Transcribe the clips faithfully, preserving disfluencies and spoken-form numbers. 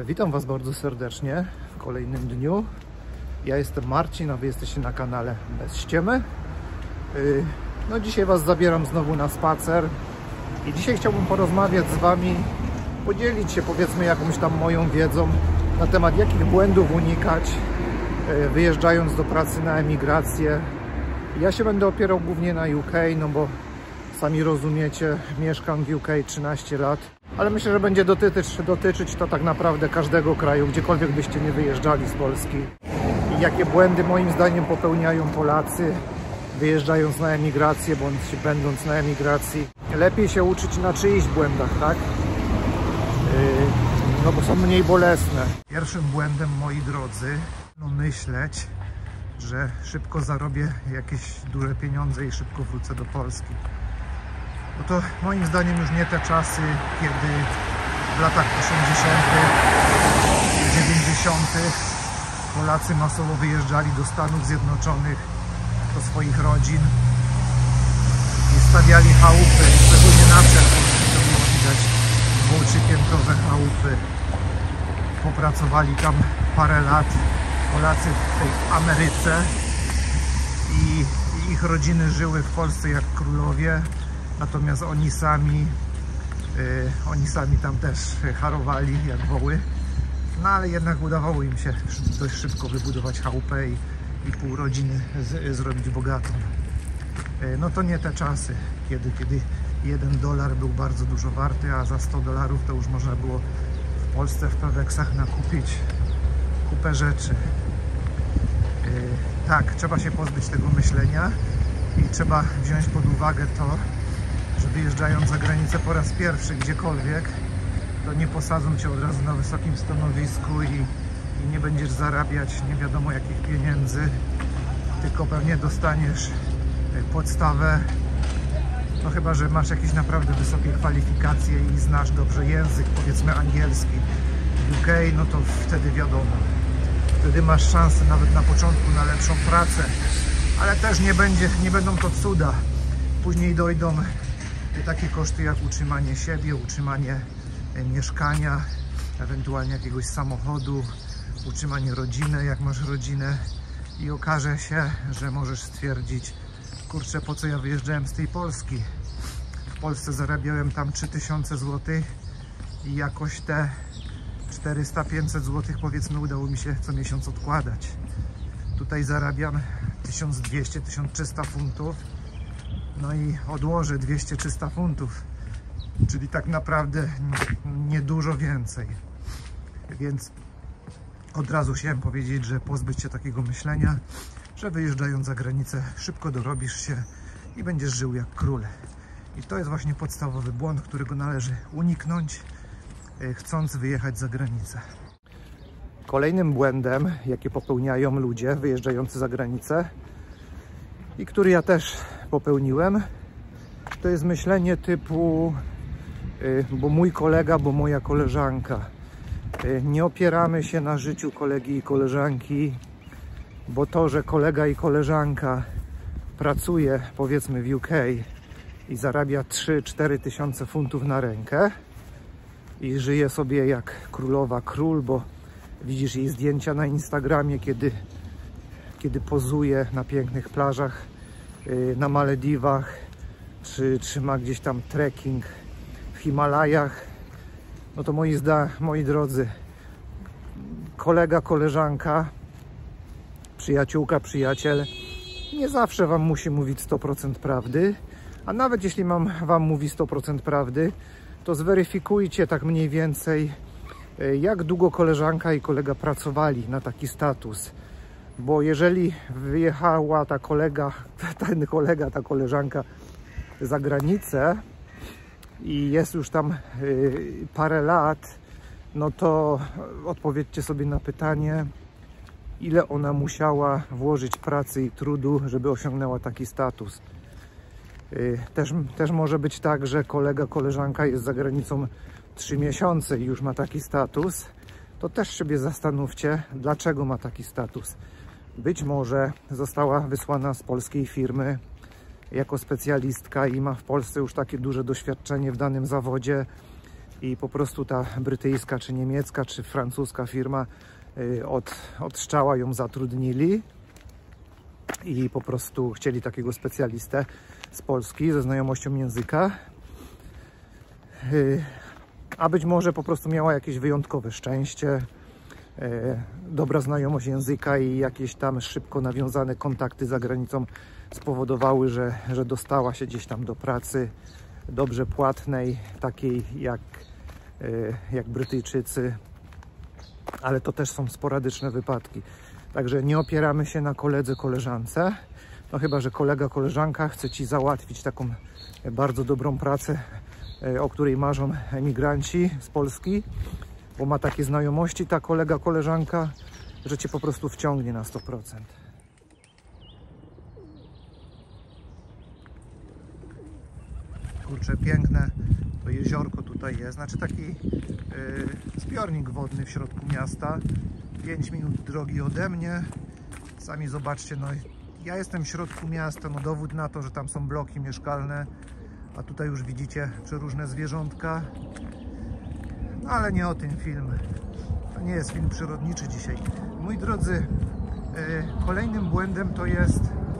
Witam Was bardzo serdecznie w kolejnym dniu. Ja jestem Marcin, a Wy jesteście na kanale Bez Ściemy. No dzisiaj Was zabieram znowu na spacer i dzisiaj chciałbym porozmawiać z Wami, podzielić się powiedzmy jakąś tam moją wiedzą na temat jakich błędów unikać wyjeżdżając do pracy na emigrację. Ja się będę opierał głównie na U K, no bo sami rozumiecie, mieszkam w U K trzynaście lat. Ale myślę, że będzie dotyczyć, dotyczyć to tak naprawdę każdego kraju, gdziekolwiek byście nie wyjeżdżali z Polski. I jakie błędy moim zdaniem popełniają Polacy, wyjeżdżając na emigrację, bądź będąc na emigracji. Lepiej się uczyć na czyichś błędach, tak? Yy, no bo są mniej bolesne. Pierwszym błędem, moi drodzy, no myśleć, że szybko zarobię jakieś duże pieniądze i szybko wrócę do Polski. No to moim zdaniem już nie te czasy, kiedy w latach osiemdziesiątych, dziewięćdziesiątych Polacy masowo wyjeżdżali do Stanów Zjednoczonych, do swoich rodzin i stawiali chałupy, szczególnie na wsiach, to było widać, dwu- trzypiętrowe chałupy. Popracowali tam parę lat Polacy w tej Ameryce i ich rodziny żyły w Polsce jak królowie. Natomiast oni sami, yy, oni sami tam też harowali jak woły. No ale jednak udawało im się dość szybko wybudować chałupę i, i pół rodziny z, zrobić bogatą. Yy, no to nie te czasy, kiedy, kiedy jeden dolar był bardzo dużo warty, a za sto dolarów to już można było w Polsce w Peweksach nakupić kupę rzeczy. Yy, tak, trzeba się pozbyć tego myślenia i trzeba wziąć pod uwagę to, że wyjeżdżając za granicę po raz pierwszy gdziekolwiek, to nie posadzą Cię od razu na wysokim stanowisku i, i nie będziesz zarabiać nie wiadomo jakich pieniędzy, tylko pewnie dostaniesz podstawę, no chyba że masz jakieś naprawdę wysokie kwalifikacje i znasz dobrze język, powiedzmy angielski. W U K, no to wtedy wiadomo, wtedy masz szansę nawet na początku na lepszą pracę, ale też nie będzie, nie będą to cuda. Później dojdą takie koszty jak utrzymanie siebie, utrzymanie mieszkania, ewentualnie jakiegoś samochodu, utrzymanie rodziny, jak masz rodzinę, i okaże się, że możesz stwierdzić, kurczę, po co ja wyjeżdżałem z tej Polski? W Polsce zarabiałem tam trzy tysiące złotych i jakoś te czterysta pięćset złotych powiedzmy udało mi się co miesiąc odkładać. Tutaj zarabiam tysiąc dwieście do tysiąc trzystu funtów. No i odłożę dwieście trzysta funtów, czyli tak naprawdę niedużo więcej. Więc od razu chciałem powiedzieć, że pozbyć się takiego myślenia, że wyjeżdżając za granicę szybko dorobisz się i będziesz żył jak król. I to jest właśnie podstawowy błąd, którego należy uniknąć, chcąc wyjechać za granicę. Kolejnym błędem, jaki popełniają ludzie wyjeżdżający za granicę i który ja też popełniłem, to jest myślenie typu bo mój kolega, bo moja koleżanka. Nie opieramy się na życiu kolegi i koleżanki, bo to, że kolega i koleżanka pracuje powiedzmy w U K i zarabia trzy cztery tysiące funtów na rękę i żyje sobie jak królowa, król, bo widzisz jej zdjęcia na Instagramie, kiedy, kiedy pozuje na pięknych plażach na Malediwach, czy, czy ma gdzieś tam trekking w Himalajach, no to moi, zda, moi drodzy, kolega, koleżanka, przyjaciółka, przyjaciel nie zawsze Wam musi mówić sto procent prawdy, a nawet jeśli mam Wam mówi sto procent prawdy, to zweryfikujcie tak mniej więcej, jak długo koleżanka i kolega pracowali na taki status. Bo jeżeli wyjechała ta kolega, ten kolega, ta koleżanka za granicę i jest już tam y, parę lat, no to odpowiedzcie sobie na pytanie, ile ona musiała włożyć pracy i trudu, żeby osiągnęła taki status. Y, też, też może być tak, że kolega, koleżanka jest za granicą trzy miesiące i już ma taki status. To też sobie zastanówcie, dlaczego ma taki status. Być może została wysłana z polskiej firmy jako specjalistka i ma w Polsce już takie duże doświadczenie w danym zawodzie i po prostu ta brytyjska, czy niemiecka, czy francuska firma od, od strzała ją zatrudnili i po prostu chcieli takiego specjalistę z Polski ze znajomością języka, a być może po prostu miała jakieś wyjątkowe szczęście, dobra znajomość języka i jakieś tam szybko nawiązane kontakty za granicą spowodowały, że, że dostała się gdzieś tam do pracy dobrze płatnej, takiej jak, jak Brytyjczycy, ale to też są sporadyczne wypadki. Także nie opieramy się na koledze, koleżance, no chyba że kolega, koleżanka chce Ci załatwić taką bardzo dobrą pracę, o której marzą emigranci z Polski, bo ma takie znajomości ta kolega, koleżanka, że Cię po prostu wciągnie na sto procent. Kurczę, piękne to jeziorko tutaj jest, znaczy taki yy, zbiornik wodny w środku miasta, pięć minut drogi ode mnie. Sami zobaczcie, no ja jestem w środku miasta, no dowód na to, że tam są bloki mieszkalne, a tutaj już widzicie przeróżne zwierzątka. No ale nie o tym film. To nie jest film przyrodniczy dzisiaj. Moi drodzy, yy, kolejnym błędem to jest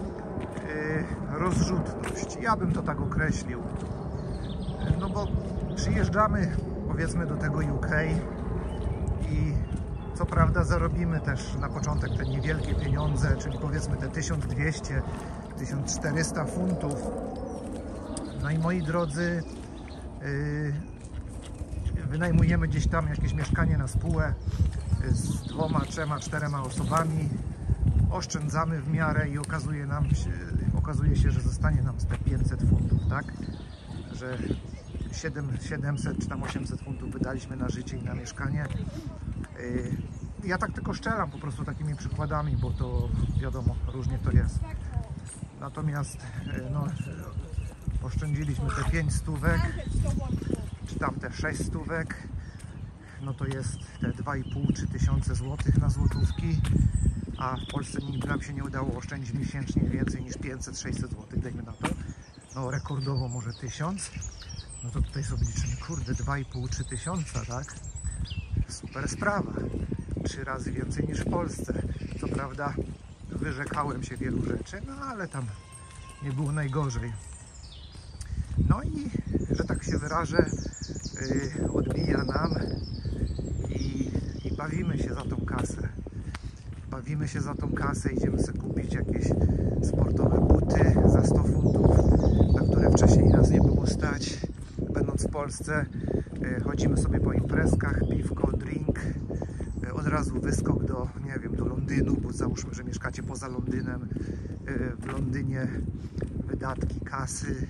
yy, rozrzutność. Ja bym to tak określił. Yy, no bo przyjeżdżamy, powiedzmy, do tego U K i co prawda zarobimy też na początek te niewielkie pieniądze, czyli powiedzmy te tysiąc dwieście do tysiąc czterysta funtów. No i moi drodzy, yy, wynajmujemy gdzieś tam jakieś mieszkanie na spółę z dwoma, trzema, czterema osobami, oszczędzamy w miarę i okazuje nam się, okazuje się, że zostanie nam z te pięćset funtów, tak? Że siedemset czy tam osiemset funtów wydaliśmy na życie i na mieszkanie. Ja tak tylko szczelam po prostu takimi przykładami, bo to wiadomo, różnie to jest. Natomiast no, oszczędziliśmy te pięć stówek, czy tam te sześć stówek, no to jest te dwa i pół trzy tysiące złotych na złotówki, a w Polsce nigdy nam się nie udało oszczędzić miesięcznie więcej niż pięćset sześćset złotych, dajmy na to, no rekordowo może tysiąc, no to tutaj sobie liczymy, kurde, dwa i pół trzy tysiąca, tak? Super sprawa, trzy razy więcej niż w Polsce. Co prawda wyrzekałem się wielu rzeczy, no ale tam nie było najgorzej. No i, że tak się wyrażę, yy, odbija nam i, i bawimy się za tą kasę. Bawimy się za tą kasę, idziemy sobie kupić jakieś sportowe buty za sto funtów, na które wcześniej nas nie było stać. Będąc w Polsce, yy, chodzimy sobie po imprezkach, piwko, drink, yy, od razu wyskok do, nie wiem, do Londynu, bo załóżmy, że mieszkacie poza Londynem, yy, w Londynie wydatki, kasy.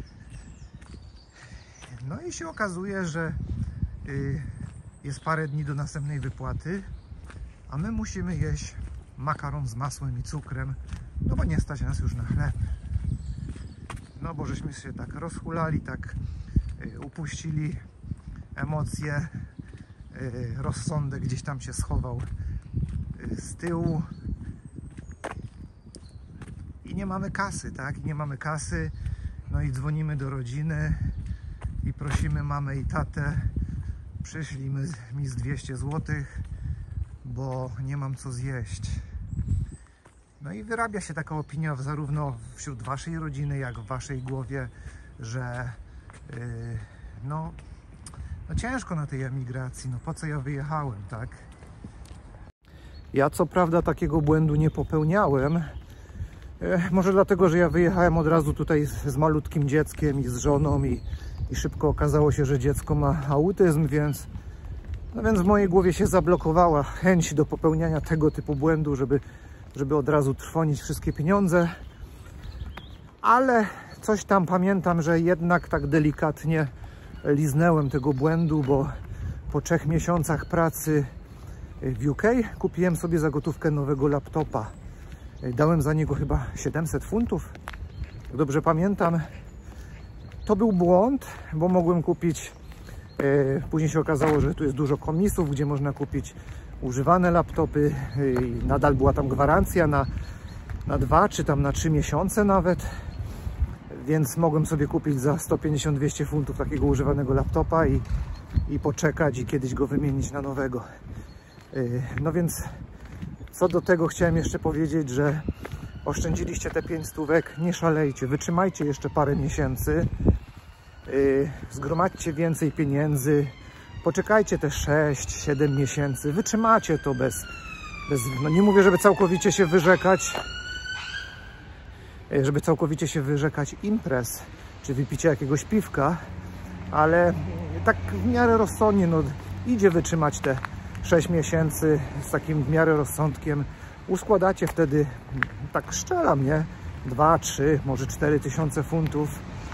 No i się okazuje, że yy, jest parę dni do następnej wypłaty, a my musimy jeść makaron z masłem i cukrem, no bo nie stać nas już na chleb. No bo żeśmy się tak rozhulali, tak yy, upuścili emocje, yy, rozsądek gdzieś tam się schował yy, z tyłu i nie mamy kasy, tak? I nie mamy kasy, no i dzwonimy do rodziny i prosimy mamę i tatę, przyszli mi z dwieście złotych, bo nie mam co zjeść. No i wyrabia się taka opinia zarówno wśród waszej rodziny, jak w waszej głowie, że yy, no, no ciężko na tej emigracji, no po co ja wyjechałem, tak? Ja co prawda takiego błędu nie popełniałem, może dlatego, że ja wyjechałem od razu tutaj z, z malutkim dzieckiem i z żoną i, i szybko okazało się, że dziecko ma autyzm, więc, no więc w mojej głowie się zablokowała chęć do popełniania tego typu błędu, żeby, żeby od razu trwonić wszystkie pieniądze. Ale coś tam pamiętam, że jednak tak delikatnie liznęłem tego błędu, bo po trzech miesiącach pracy w U K kupiłem sobie za gotówkę nowego laptopa. Dałem za niego chyba siedemset funtów, jak dobrze pamiętam. To był błąd, bo mogłem kupić, e, później się okazało, że tu jest dużo komisów, gdzie można kupić używane laptopy e, i nadal była tam gwarancja na, na dwa czy tam na trzy miesiące nawet, więc mogłem sobie kupić za sto pięćdziesiąt do dwustu funtów takiego używanego laptopa i, i poczekać i kiedyś go wymienić na nowego. No więc co do tego chciałem jeszcze powiedzieć, że oszczędziliście te pięć stówek, nie szalejcie, wytrzymajcie jeszcze parę miesięcy, zgromadźcie więcej pieniędzy, poczekajcie te sześć siedem miesięcy, wytrzymacie to bez, bez no nie mówię, żeby całkowicie się wyrzekać, żeby całkowicie się wyrzekać imprez, czy wypicia jakiegoś piwka, ale tak w miarę rozsądnie, no idzie wytrzymać te sześć miesięcy z takim w miarę rozsądkiem. Uskładacie wtedy, tak szczelam, nie? dwa, trzy, może cztery tysiące funtów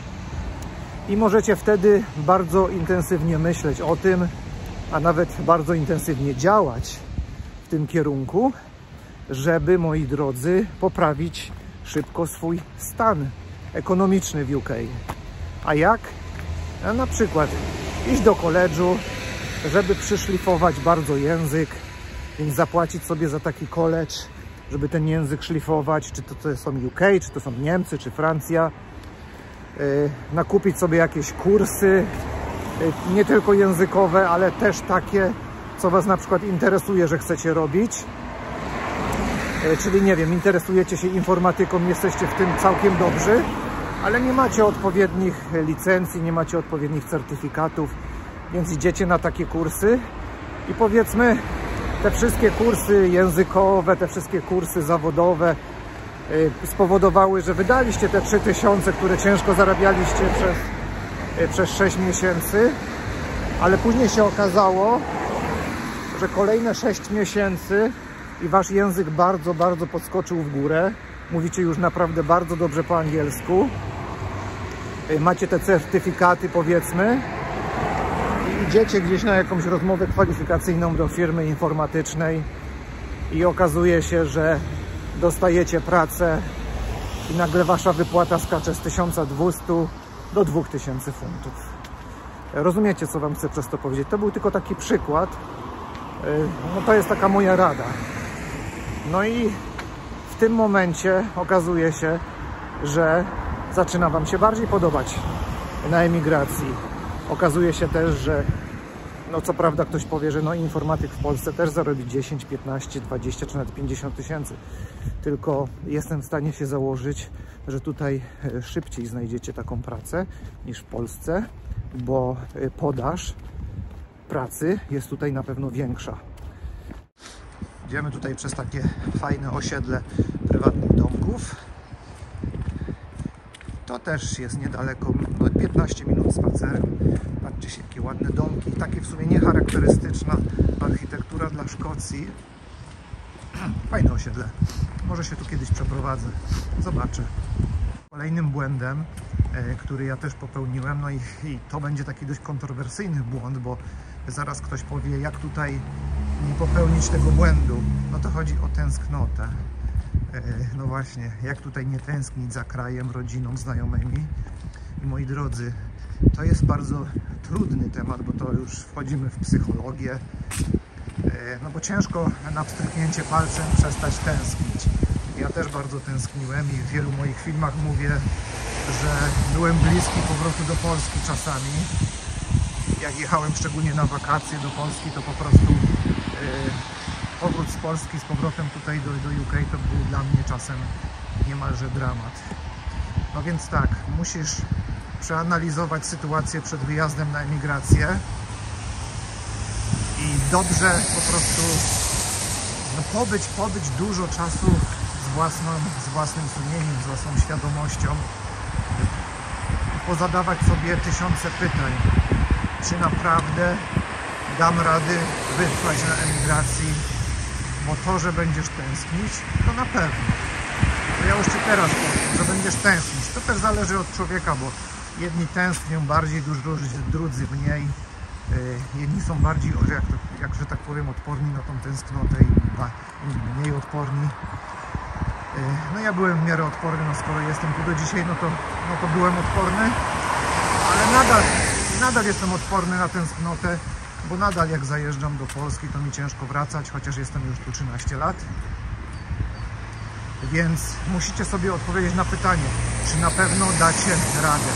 i możecie wtedy bardzo intensywnie myśleć o tym, a nawet bardzo intensywnie działać w tym kierunku, żeby, moi drodzy, poprawić szybko swój stan ekonomiczny w U K. A jak? A na przykład iść do koledżu, żeby przyszlifować bardzo język, więc zapłacić sobie za taki college, żeby ten język szlifować, czy to, to są U K, czy to są Niemcy, czy Francja. Yy, nakupić sobie jakieś kursy, yy, nie tylko językowe, ale też takie, co Was na przykład interesuje, że chcecie robić. Yy, czyli nie wiem, interesujecie się informatyką, jesteście w tym całkiem dobrzy, ale nie macie odpowiednich licencji, nie macie odpowiednich certyfikatów, więc idziecie na takie kursy i powiedzmy te wszystkie kursy językowe, te wszystkie kursy zawodowe yy, spowodowały, że wydaliście te trzy tysiące, które ciężko zarabialiście przez, yy, przez sześć miesięcy, ale później się okazało, że kolejne sześć miesięcy i Wasz język bardzo, bardzo podskoczył w górę. Mówicie już naprawdę bardzo dobrze po angielsku. Yy, macie te certyfikaty, powiedzmy, idziecie gdzieś na jakąś rozmowę kwalifikacyjną do firmy informatycznej i okazuje się, że dostajecie pracę i nagle Wasza wypłata skacze z tysiąca dwustu do dwóch tysięcy funtów. Rozumiecie, co Wam chcę przez to powiedzieć? To był tylko taki przykład. No to jest taka moja rada. No i w tym momencie okazuje się, że zaczyna Wam się bardziej podobać na emigracji. Okazuje się też, że no co prawda ktoś powie, że no informatyk w Polsce też zarobi dziesięć, piętnaście, dwadzieścia czy nawet pięćdziesiąt tysięcy. Tylko jestem w stanie się założyć, że tutaj szybciej znajdziecie taką pracę niż w Polsce, bo podaż pracy jest tutaj na pewno większa. Idziemy tutaj przez takie fajne osiedle prywatnych domków. To też jest niedaleko, no piętnaście minut spacerem. Patrzcie się, jakie ładne domki. Takie w sumie niecharakterystyczna architektura dla Szkocji. Fajne osiedle. Może się tu kiedyś przeprowadzę. Zobaczę. Kolejnym błędem, e, który ja też popełniłem, no i, i to będzie taki dość kontrowersyjny błąd, bo zaraz ktoś powie, jak tutaj nie popełnić tego błędu. No to chodzi o tęsknotę. No właśnie, jak tutaj nie tęsknić za krajem, rodziną, znajomymi. I moi drodzy, to jest bardzo trudny temat, bo to już wchodzimy w psychologię. No bo ciężko na pstryknięcie palcem przestać tęsknić. Ja też bardzo tęskniłem i w wielu moich filmach mówię, że byłem bliski powrotu do Polski czasami. Jak jechałem szczególnie na wakacje do Polski, to po prostu powrót z Polski z powrotem tutaj do, do U K to był dla mnie czasem niemalże dramat. No więc tak, musisz przeanalizować sytuację przed wyjazdem na emigrację i dobrze po prostu no, pobyć, pobyć dużo czasu z, własną, z własnym sumieniem, z własną świadomością i pozadawać sobie tysiące pytań, czy naprawdę dam rady wytrwać na emigracji, bo to, że będziesz tęsknić, to na pewno. To ja już Ci teraz powiem, że będziesz tęsknić. To też zależy od człowieka, bo jedni tęsknią bardziej, drudzy mniej. Jedni są bardziej, jak, jak że tak powiem, odporni na tą tęsknotę i inni mniej odporni. No ja byłem w miarę odporny, no skoro jestem tu do dzisiaj, no to, no to byłem odporny, ale nadal, nadal jestem odporny na tęsknotę, bo nadal jak zajeżdżam do Polski, to mi ciężko wracać, chociaż jestem już tu trzynaście lat. Więc musicie sobie odpowiedzieć na pytanie, czy na pewno dacie radę.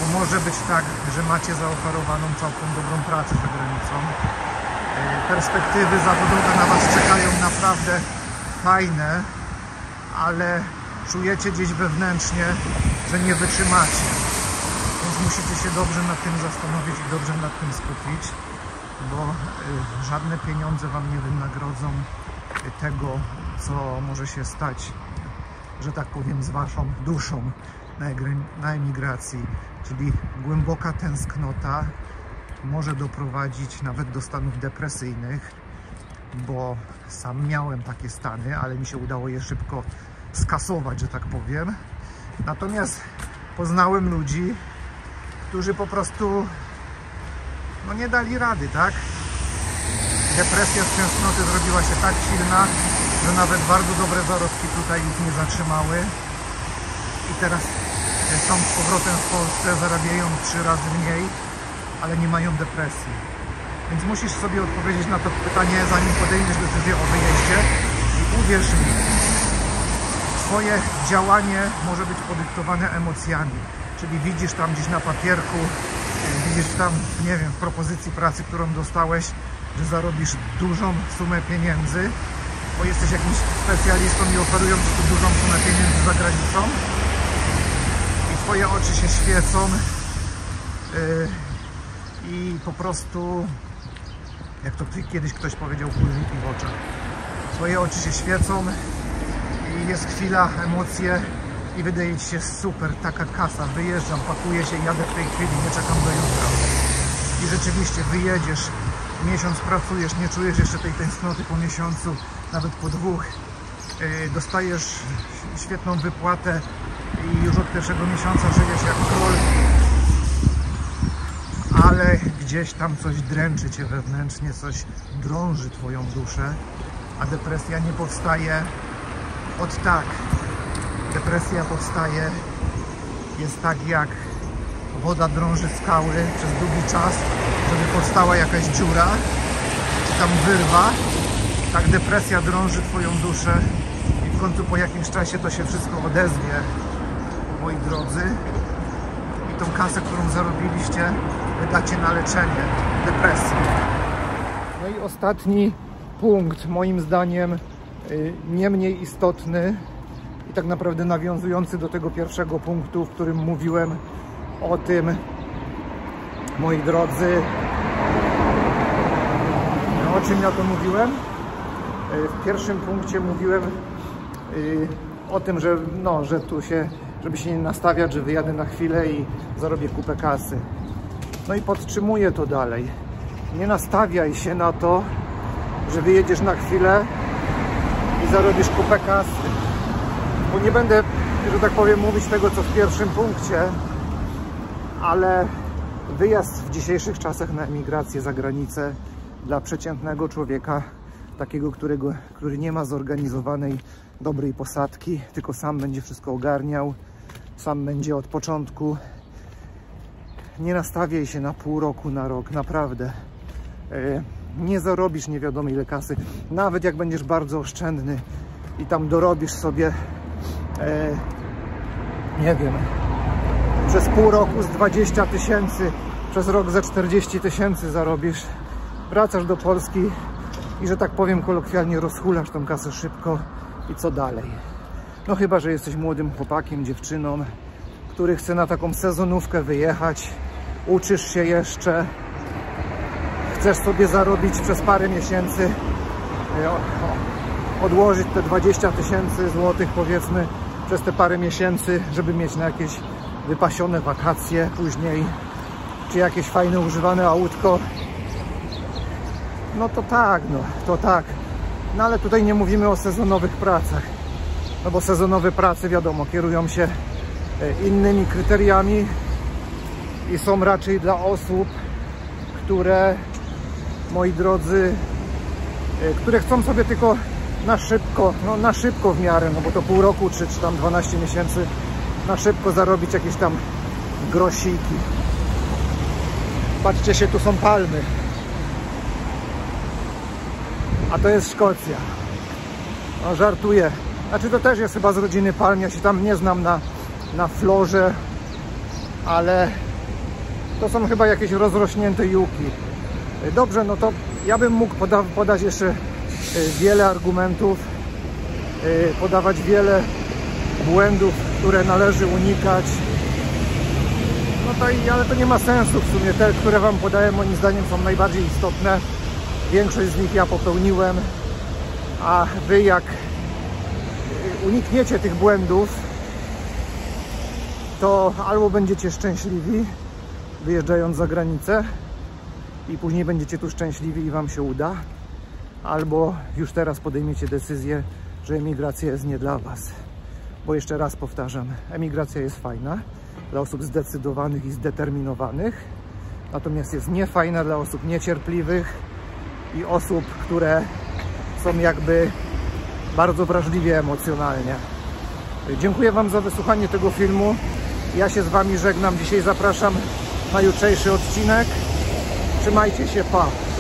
bo może być tak, że macie zaoferowaną całkiem dobrą pracę za granicą. Perspektywy zawodowe na Was czekają naprawdę fajne, ale czujecie gdzieś wewnętrznie, że nie wytrzymacie. Więc musicie się dobrze nad tym zastanowić i dobrze nad tym skupić, bo żadne pieniądze Wam nie wynagrodzą tego, co może się stać, że tak powiem, z Waszą duszą na emigracji. Czyli głęboka tęsknota może doprowadzić nawet do stanów depresyjnych, bo sam miałem takie stany, ale mi się udało je szybko skasować, że tak powiem. Natomiast poznałem ludzi, którzy po prostu no nie dali rady, tak? Depresja z tęsknoty zrobiła się tak silna, że nawet bardzo dobre zarobki tutaj ich nie zatrzymały i teraz są z powrotem w Polsce, zarabiają trzy razy mniej, ale nie mają depresji. Więc musisz sobie odpowiedzieć na to pytanie, zanim podejmiesz decyzję o wyjeździe. I uwierz mi, Twoje działanie może być podyktowane emocjami. Czyli widzisz tam gdzieś na papierku, widzisz tam, nie wiem, w propozycji pracy, którą dostałeś, że zarobisz dużą sumę pieniędzy, bo jesteś jakimś specjalistą i oferują Ci tu dużą sumę pieniędzy za granicą. I Twoje oczy się świecą. Yy, I po prostu, jak to kiedyś ktoś powiedział, kulniki w oczach. Twoje oczy się świecą i jest chwila, emocje i wydaje Ci się super, taka kasa, wyjeżdżam, pakuję się, jadę w tej chwili, nie czekam do jutra. I rzeczywiście wyjedziesz, miesiąc pracujesz, nie czujesz jeszcze tej tęsknoty po miesiącu, nawet po dwóch. Yy, dostajesz świetną wypłatę i już od pierwszego miesiąca żyjesz jak król. Ale gdzieś tam coś dręczy Cię wewnętrznie, coś drąży Twoją duszę, a depresja nie powstaje od tak. Depresja powstaje, jest tak jak woda drąży skały przez długi czas, żeby powstała jakaś dziura, czy tam wyrwa. Tak depresja drąży Twoją duszę i w końcu po jakimś czasie to się wszystko odezwie, moi drodzy. I tą kasę, którą zarobiliście, wydacie na leczenie depresji. No i ostatni punkt, moim zdaniem nie mniej istotny i tak naprawdę nawiązujący do tego pierwszego punktu, w którym mówiłem o tym, moi drodzy, no, o czym ja to mówiłem? W pierwszym punkcie mówiłem o tym, że, no, że tu się, żeby się nie nastawiać, że wyjadę na chwilę i zarobię kupę kasy. No i podtrzymuję to dalej. Nie nastawiaj się na to, że wyjedziesz na chwilę i zarobisz kupę kasy. Bo nie będę, że tak powiem, mówić tego, co w pierwszym punkcie, ale wyjazd w dzisiejszych czasach na emigrację za granicę dla przeciętnego człowieka, takiego, którego, który nie ma zorganizowanej, dobrej posadki, tylko sam będzie wszystko ogarniał, sam będzie od początku. Nie nastawiaj się na pół roku, na rok, naprawdę. Nie zarobisz nie wiadomo ile kasy. Nawet jak będziesz bardzo oszczędny i tam dorobisz sobie, nie wiem, przez pół roku z dwadzieścia tysięcy, przez rok za czterdzieści tysięcy zarobisz, wracasz do Polski i, że tak powiem kolokwialnie, rozhulasz tą kasę szybko i co dalej? No chyba że jesteś młodym chłopakiem, dziewczyną, który chce na taką sezonówkę wyjechać, uczysz się jeszcze, chcesz sobie zarobić przez parę miesięcy, odłożyć te dwadzieścia tysięcy złotych, powiedzmy, przez te parę miesięcy, żeby mieć na jakieś wypasione wakacje później, czy jakieś fajne używane autko. No to tak, no to tak. No ale tutaj nie mówimy o sezonowych pracach, no bo sezonowe prace, wiadomo, kierują się innymi kryteriami i są raczej dla osób, które, moi drodzy, które chcą sobie tylko na szybko, no na szybko w miarę, no bo to pół roku czy, czy tam dwanaście miesięcy, na szybko zarobić jakieś tam grosiki. Patrzcie się, tu są palmy. A to jest Szkocja. No żartuję. Znaczy to też jest chyba z rodziny palm, ja się tam nie znam na, na florze, ale To są chyba jakieś rozrośnięte juki. Dobrze, no to ja bym mógł poda podać jeszcze wiele argumentów, podawać wiele błędów, które należy unikać. No to i, ale to nie ma sensu w sumie. Te, które wam podaję, moim zdaniem są najbardziej istotne. Większość z nich ja popełniłem, a wy jak unikniecie tych błędów, to albo będziecie szczęśliwi wyjeżdżając za granicę i później będziecie tu szczęśliwi i wam się uda, albo już teraz podejmiecie decyzję, że emigracja jest nie dla was. Bo jeszcze raz powtarzam, emigracja jest fajna dla osób zdecydowanych i zdeterminowanych, natomiast jest niefajna dla osób niecierpliwych i osób, które są jakby bardzo wrażliwie emocjonalnie. Dziękuję wam za wysłuchanie tego filmu. Ja się z wami żegnam. Dzisiaj zapraszam na jutrzejszy odcinek. Trzymajcie się, pa!